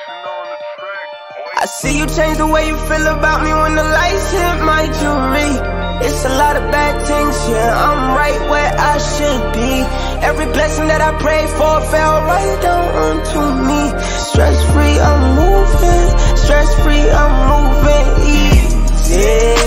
I see you change the way you feel about me when the lights hit my jewelry. It's a lot of bad things, yeah, I'm right where I should be. Every blessing that I prayed for fell right down onto me. Stress-free, I'm moving. Stress-free, I'm moving easy.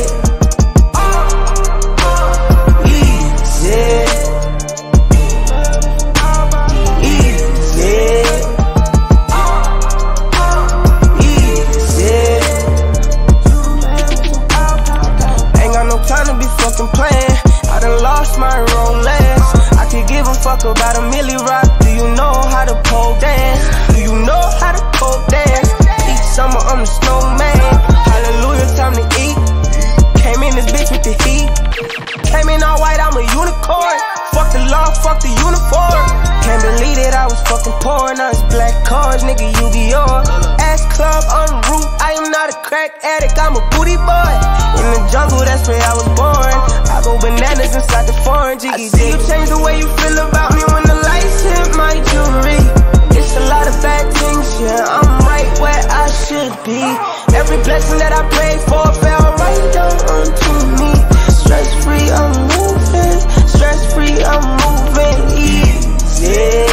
Playing, I done lost my Rolex. I could give a fuck about $1 million rock. Do you know how to pole dance? Do you know how to pole dance? Each summer I'm the snowman. Hallelujah, time to eat. Came in this bitch with the heat. Came in all white, I'm a unicorn. Fuck the law, fuck the uniform. Can't believe it, I was fucking poor. Now it's black cars, nigga, you be on. Ass club on the roof, I am not a crack addict, I'm a booty boy. In the jungle, that's where I was born. I go bananas inside the foreign jiggy. I see you change the way you feel about me when the lights hit my jewelry. It's a lot of bad things, yeah, I'm right where I should be. Every blessing that I prayed for fell right down onto me. Stress-free, I'm moving. Stress-free, I'm moving easy.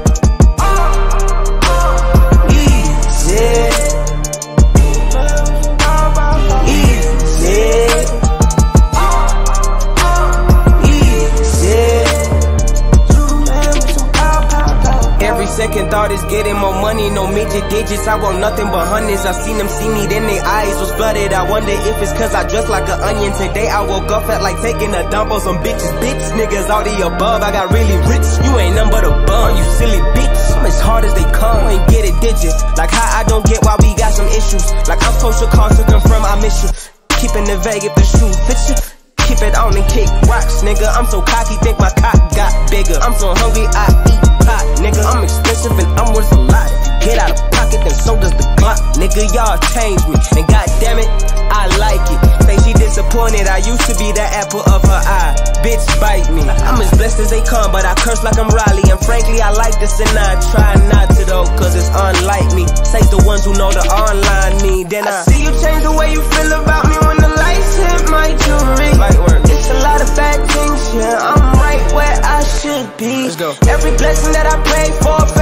Second thought is getting more money, no midget digits. I want nothing but hundreds. I seen them see me, then their eyes was flooded. I wonder if it's cause I dress like an onion. Today I woke up felt like taking a dump on some bitches. Bitch, niggas all the above. I got really rich. You ain't nothing but a bum, you silly bitch. I'm as hard as they come, ain't get it, did you? Like how I don't get why we got some issues. Like I'm supposed to call to confirm I miss you. Keeping it vague if the shoe fits you. Keep it on and kick rocks, nigga. I'm so cocky, think my cock got bigger. I'm so hungry, I eat pot, nigga. I'm expensive and I'm worth a lot. Get out of pocket, then so does the Glock. Nigga, y'all changed me, and goddamn it, I like it. Say she disappointed, I used to be the apple of her eye. Bitch, bite me. I'm as blessed as they come, but I curse like I'm Riley. And frankly, I like this and I try not to though, cause it's unlike me. Say the ones who know the online me. Then I see you change the way you feel about me when the lights hit my jewelry. It's a lot of bad things, yeah, I'm right where I should be. Let's go. Every blessing that I prayed for